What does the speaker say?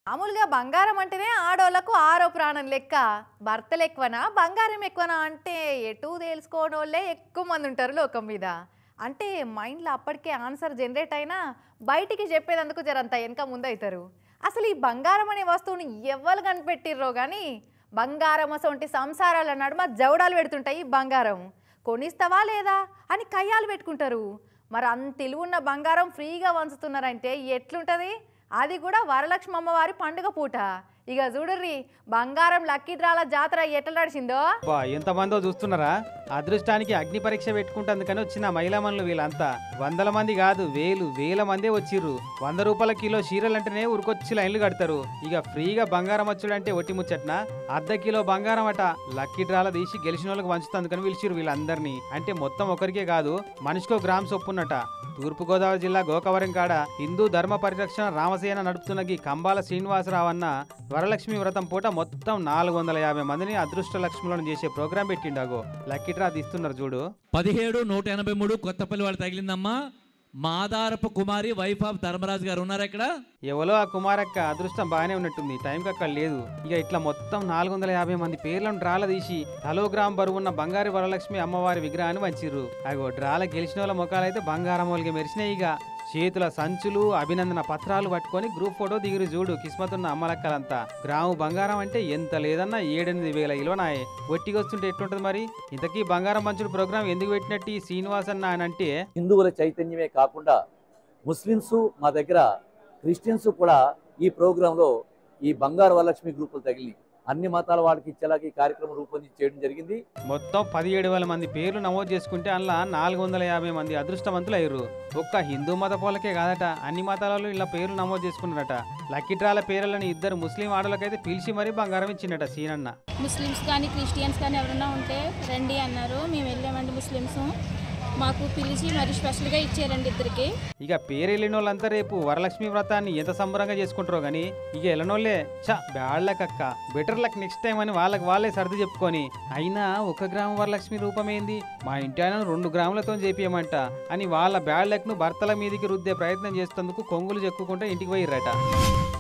మామూలుగా బంగారం అంటేనే ఆడోళ్ళకు ఆరో ప్రాణం లెక్క. భర్తలు ఎక్కువనా బంగారం ఎక్కువనా అంటే ఎటు తెలుసుకోనోళ్ళే ఎక్కువ మంది ఉంటారు లోకం మీద. అంటే మైండ్లో అప్పటికే ఆన్సర్ జనరేట్ అయినా బయటికి చెప్పేదందుకు జరంతా వెనక ముందవుతారు. అసలు ఈ బంగారం అనే వస్తువుని ఎవరు కనిపెట్టిర్రో కానీ బంగారం అసొంటి సంసారాల నడుమ జవడాలు పెడుతుంటాయి. బంగారం కొనిస్తావా లేదా అని కయ్యాలు పెట్టుకుంటారు. మరి అంత ఇలువున్న బంగారం ఫ్రీగా వంచుతున్నారంటే ఎట్లుంటుంది? అది కూడా వరలక్ష్మి అమ్మవారి పండుగ పూట. ఇక చూడుర్రి బంగారం లక్కీ డ్రాల జాతర ఎట్లా నడిచిందో. ఎంతమందో చూస్తున్నారా? అదృష్టానికి అగ్ని పరీక్ష పెట్టుకుంటందుకని వచ్చిన మహిళామణులు వీళ్ళంతా వందల మంది కాదు, వేల మందే వచ్చిర్రు. 100 రూపాయల కిలో చీరలంటేనే ఉరికొచ్చి లైన్లు కడతారు. ఇక ఫ్రీగా బంగారం వచ్చుడంటే ఒట్టి ముచ్చట్న. అర్ధ కిలో బంగారం అట లక్కీ డ్రాల తీసి గెలిచిన వాళ్ళకి వంచుతందుకని పిలిచిరు వీళ్ళందరినీ. అంటే మొత్తం ఒకరికే కాదు, మనిషికో గ్రామ్ చొప్పున్నట. తూర్పుగోదావరి జిల్లా గోకవరం కాడ హిందూ ధర్మ పరిరక్షణ రామసేన నడుపుతున్న ఈ కంబాల శ్రీనివాసరావు అన్న వరలక్ష్మి వ్రతం పూట మొత్తం 450 మందిని అదృష్ట లక్ష్ములను చేసే ప్రోగ్రాం పెట్టిండాగో. లక్కీ డ్రా తీస్తున్నారు చూడు. 17,183 కొత్తపల్లి వాళ్ళు తగిలిందమ్మా. మాదారపు కుమారి వైఫ్ ఆఫ్ ధర్మరాజు గారు ఉన్నారు ఇక్కడ. ఎవరో ఆ కుమారక్క అదృష్టం బాగానే ఉన్నట్టుంది, టైంకి అక్కడ లేదు. ఇక ఇట్లా మొత్తం 450 మంది పేర్లను డ్రాల తీసి తలో గ్రామ్ బరువున్న బంగారు వరలక్ష్మి అమ్మవారి విగ్రహాన్ని వంచిర్రు. అగో డ్రాల గెలిచిన వాళ్ళ ముఖాలైతే బంగారం వాళ్ళకి మెరిసినాయి. ఇక చేతుల సంచులు అభినందన పత్రాలు పట్టుకొని గ్రూప్ ఫోటో దిగిరి చూడు కిస్మతున్న అమ్మలక్కలంతా. గ్రాము బంగారం అంటే ఎంత లేదన్నా 7-8 వేల ఇలువనాయే. ఒట్టిగొస్తుంటే ఎట్లుంటది మరి? ఇంతకీ బంగారం పంచుడు ప్రోగ్రాం ఎందుకు పెట్టినట్టు ఈ శ్రీనివాస్ అన్న అని అంటే, హిందువుల చైతన్యమే కాకుండా ముస్లిమ్స్ మా దగ్గర క్రిస్టియన్స్ కూడా ఈ ప్రోగ్రాంలో ఈ బంగారు వరలక్ష్మి గ్రూపులు తగిలి అన్ని మతాల వాళ్ళకి ఇచ్చేలాగా ఈ కార్యక్రమం రూపొందించి చేయడం జరిగింది. మొత్తం 17,000 మంది పేర్లు నమోదు చేసుకుంటే అందులో 450 మంది అదృష్టవంతులు అయ్యారు. ఒక్క హిందూ మత పోలకే కాదట, అన్ని మతాలలో ఇలా పేర్లు నమోదు చేసుకున్నారట. లక్కీ డ్రాల పేర్లని 2 ముస్లిం ఆడలకైతే పిలిచి మరీ బంగారం ఇచ్చిండట సీనన్న. ముస్లిమ్స్ కానీ క్రిస్టియన్స్ కానీ ఎవరైనా ఉంటే రండి అన్నారు. మేము వెళ్ళామండి. ముస్లిమ్స్ మాకు పిలిచి మరి స్పెషల్గా ఇచ్చారండి ఇద్దరికి. ఇక పేరు వెళ్ళిన వాళ్ళంతా రేపు వరలక్ష్మి వ్రతాన్ని ఎంత సంబరంగా చేసుకుంటారో గానీ ఇక వెళ్ళనోళ్ళే బ్యాడ్ లక్ అక్క, బెటర్ లక్ నెక్స్ట్ టైం అని వాళ్ళే సర్ది చెప్పుకొని, అయినా 1 గ్రాము వరలక్ష్మి రూపమేంది, మా ఇంటి ఆయన 2 గ్రాములతో చేపియమంట అని వాళ్ళ బ్యాడ్ లక్ ను భర్తల మీదికి రుద్దే ప్రయత్నం చేసేందుకు కొంగులు చెక్కుకుంటే ఇంటికి పోయిర్రట.